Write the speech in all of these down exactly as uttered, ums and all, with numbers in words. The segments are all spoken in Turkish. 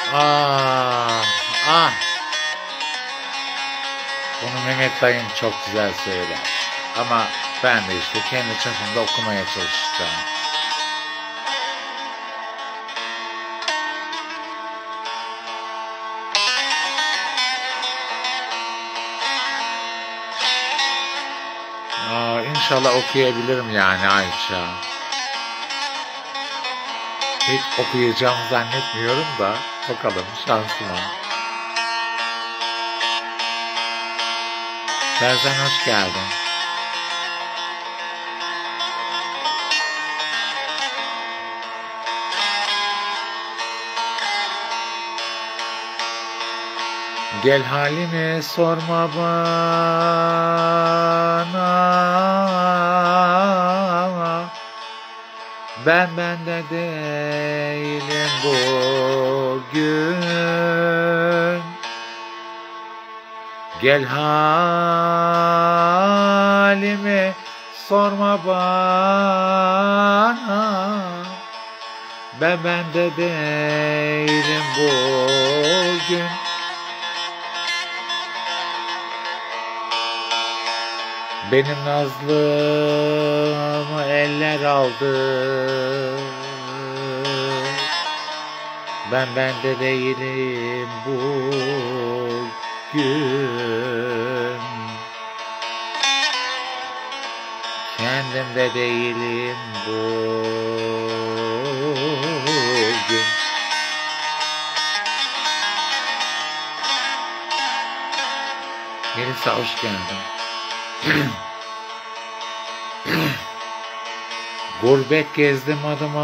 Ah, ah. Bunu Mehmet dayım çok güzel söyler. Ama ben de işte kendi çapımda okumaya çalışacağım. Aa, İnşallah okuyabilirim yani Ayça. Hiç okuyacağımı zannetmiyorum da bakalım şansıma. Serzan hoş geldin. Gel halimi sorma bana, ben bende değilim bugün. Gel halimi sorma bana, ben bende değilim bugün. Benim nazlımı eller aldı, ben bende değilim bugün. Kendimde değilim bugün. Melisa hoş geldin. Gurbet gezdim adım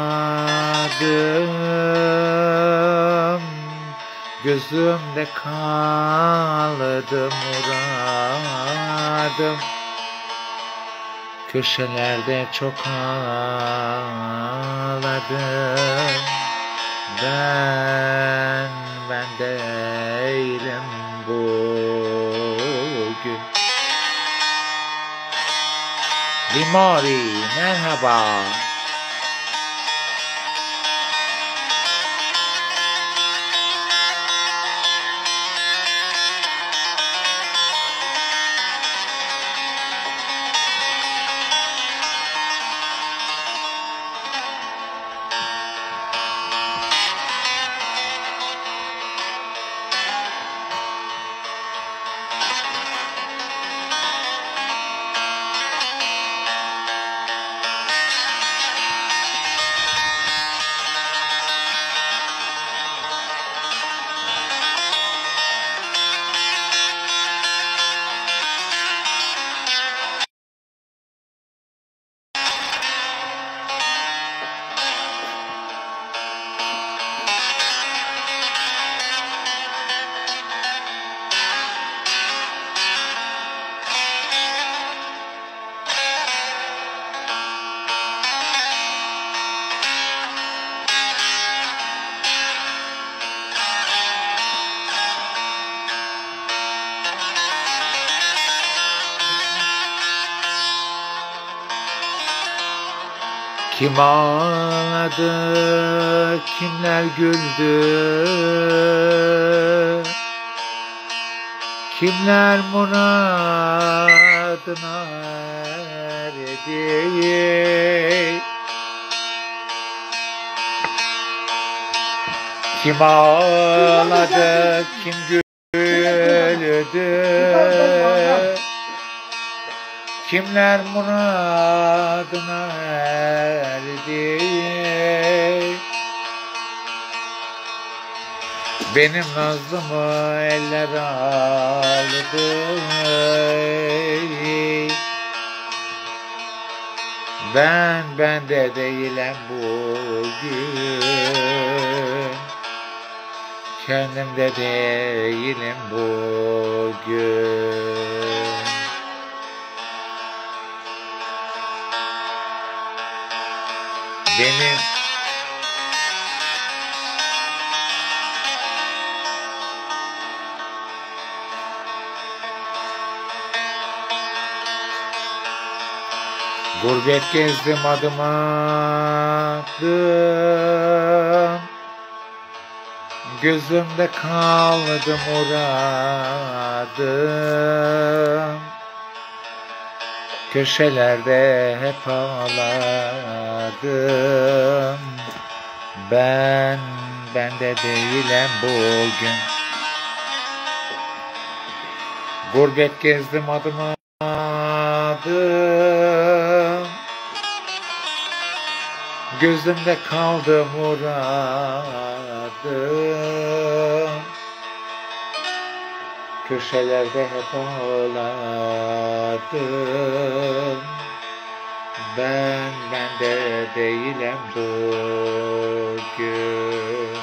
adım, gözümde kaldı muradım. Köşelerde çok ağladım, ben ben değilim bugün. Limori merhaba. Kim ağladı, kimler güldü, kimler muradına erdi. Kim ağladı, kim güldü, kimler muradına erdi. Benim nazlımı eller aldı, ben bende değilim bugün. Kendimde değilim bugün. Benim gurbet gezdim adım adım, Gözümde kaldı muradım, köşelerde hep ağladım. Ben, ben de değilim bugün. Gurbet gezdim adım adım, gözümde kaldı muradım. Köşelerde hep ağladım. Ben, ben de değilim bugün.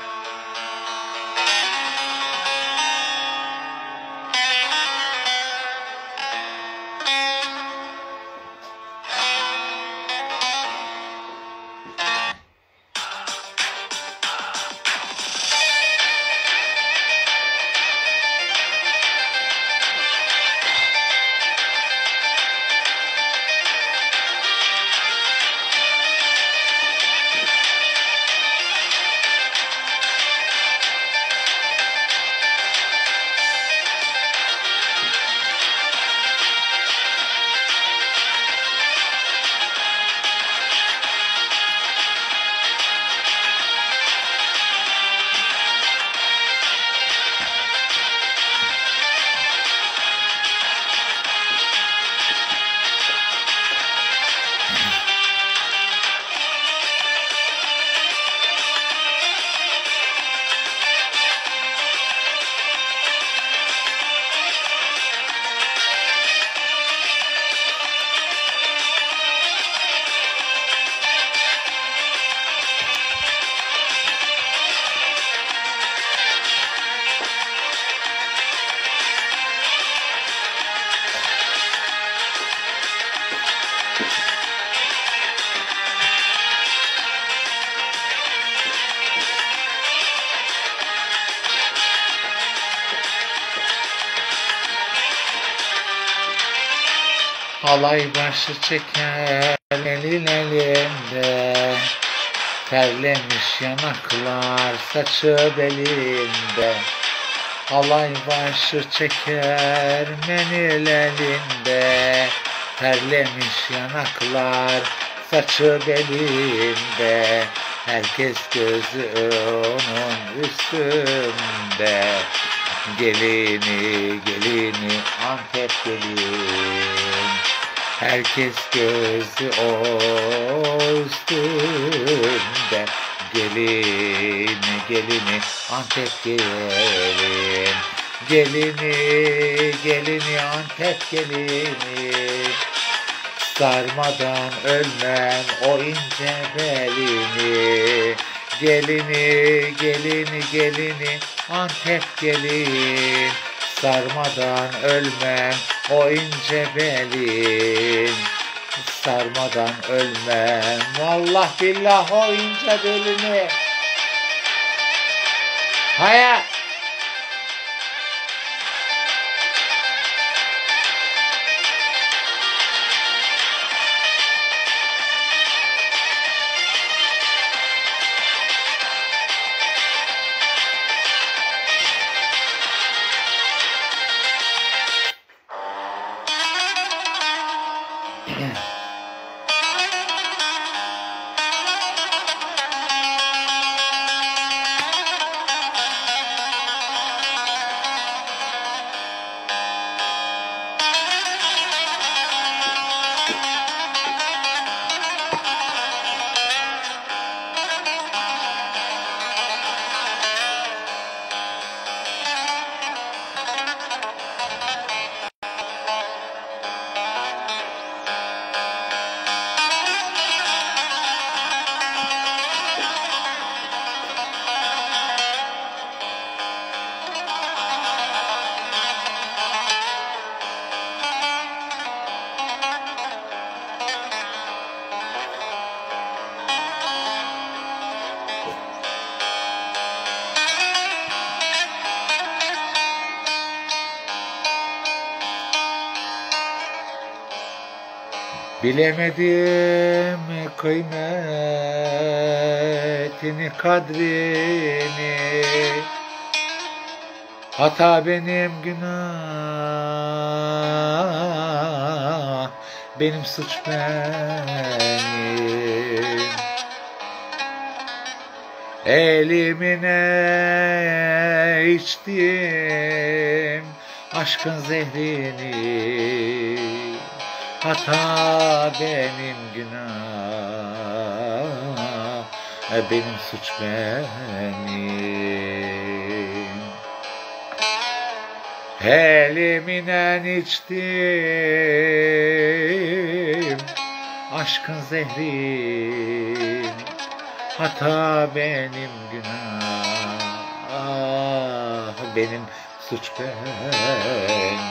Halay başı çeker elin elinde, terlemiş yanaklar saçı belinde. Halay başı çeker menil elinde, terlemiş yanaklar saçı belinde. Herkes gözü onun üstünde, gelini gelini Antep gelin. Herkes gözü o üstünde, gelini gelini Antep gelin. Gelini gelini Antep gelini, sarmadan ölmem o ince belini. Gelini gelini gelini Antep gelin, sarmadan ölmem o ince belin. Sarmadan ölmem vallah billah o ince belini. Hayat. Bilemedim kıymet, kıymetini, kadrini. Hata benim, günah benim, suç benim. Elimine içtim aşkın zehrini. Hata benim, günah benim, suç benim. Elimine içtim aşkın zehrini. Hata benim, günah benim, suç benim.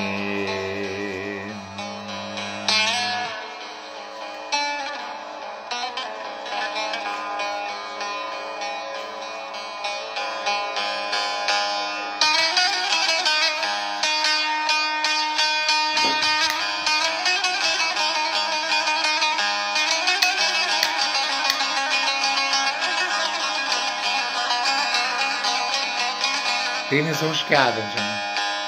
Deniz, hoş geldin canım.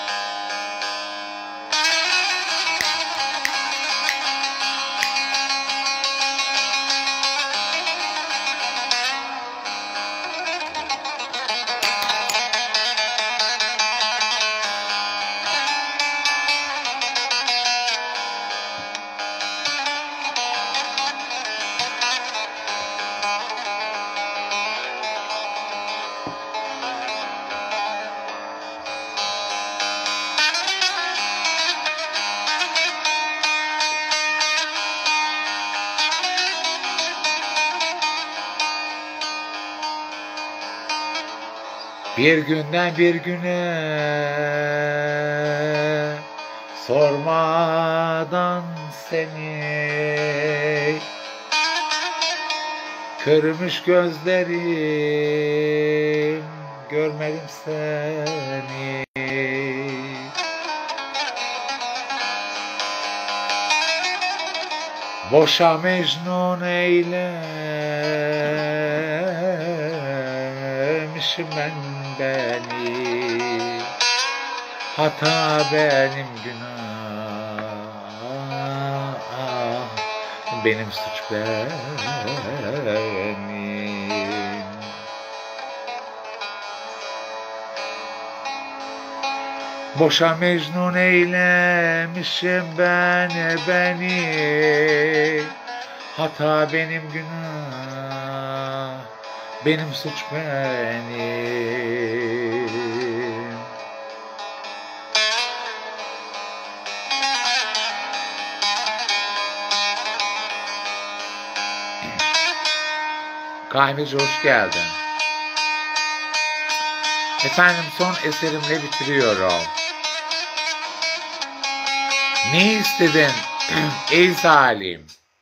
Bir günden bir güne sormadan seni, körmüş gözlerim görmedim seni. Boşa mecnun eylemişim ben beni. Hata benim, günah benim, suç benim. Boşa mecnun eylemişim ben beni. Hata benim, günah benim, suç benim. Kahveci, hoş geldin. Efendim, son eserimle bitiriyorum. Ne istedin ey zalim?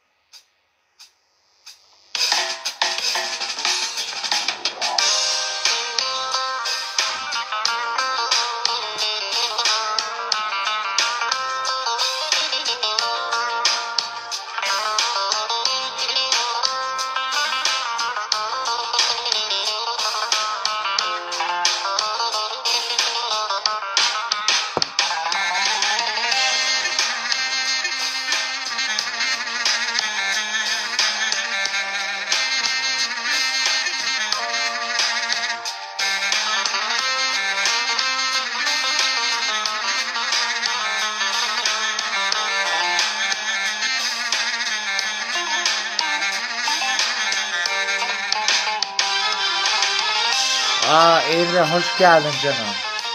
Aa, Emre, hoş geldin canım.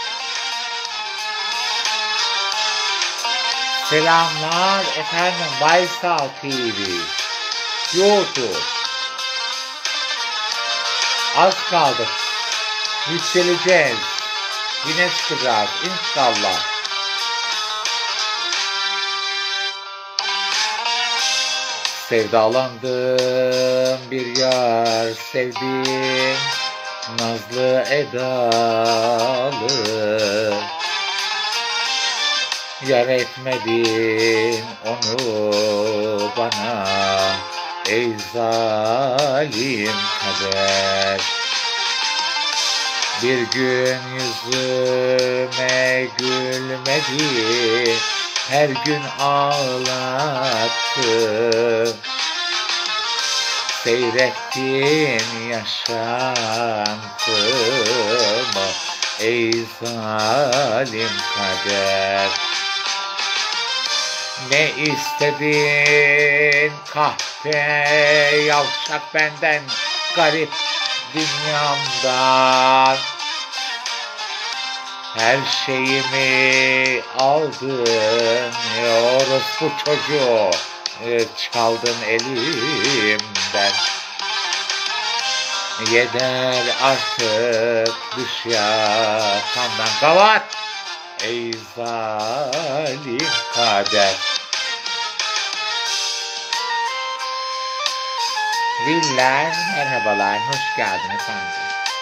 Selamlar efendim, Baysal T V, YouTube. Az kaldık. Yükseleceğiz. Yine çıkacağız inşallah. Sevdalandım, bir yar sevdim, nazlı edalı. Yar etmedin onu bana, ey zalim kader. Bir gün yüzüme gülmedi, her gün ağlattı. Seyrettin yaşantımı, ey zalim kader. Ne istedin kahpe yavşak benden, garip dünyamdan. Her şeyimi aldın, orospu çocuğu, çaldın elimden. Yeter artık düş yakamdan, gavat, ey zalim kader. Viller, merhabalar, hoş geldin efendim.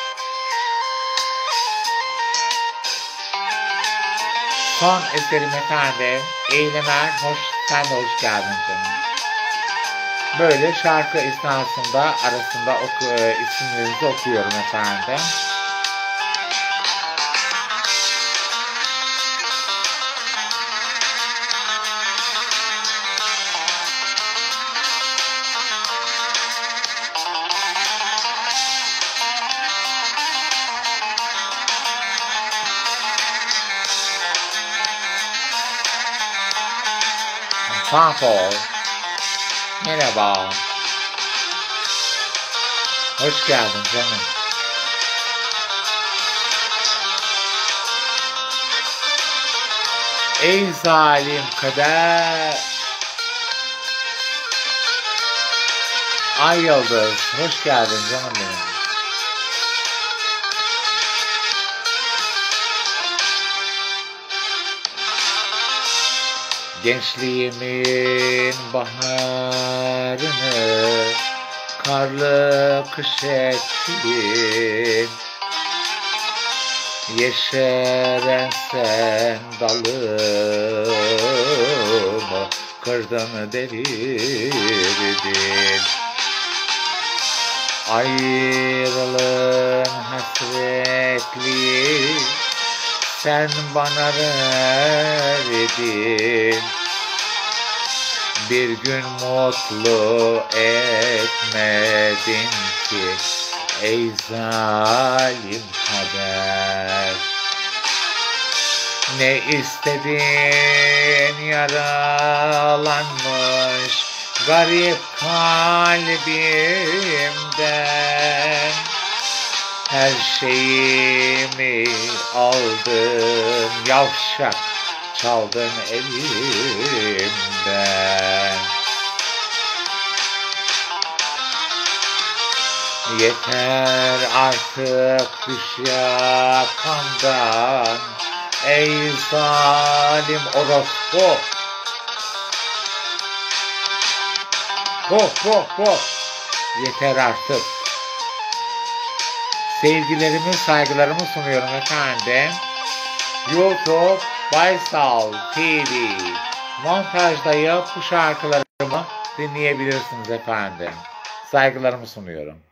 Son eserim efendim, Eylemen, hoş, sen de hoş geldin canım. Böyle şarkı esnasında arasında oku, isimlerinizi okuyorum efendim. Papo, merhaba. Hoş geldin canım. Ey zalim kader. Ay Yıldız, hoş geldin canım benim. Gençliğimin baharını karlı kış ettin. Yeşeren sen dalımı kırdın devirdin. Ayrılığın hasretli sen bana verdin. Bir gün mutlu etmedin ki, ey zalim kader. Ne istedin yaralanmış garip kalbimden. Her şeyimi aldın yavşak, çaldın elimden. Yeter artık düş yakamdan, ey zalim orospu. Ho ho ho, yeter artık. Sevgilerimi, saygılarımı sunuyorum efendim. YouTube Baysal T V montajdayım. Bu şarkılarımı dinleyebilirsiniz efendim. Saygılarımı sunuyorum.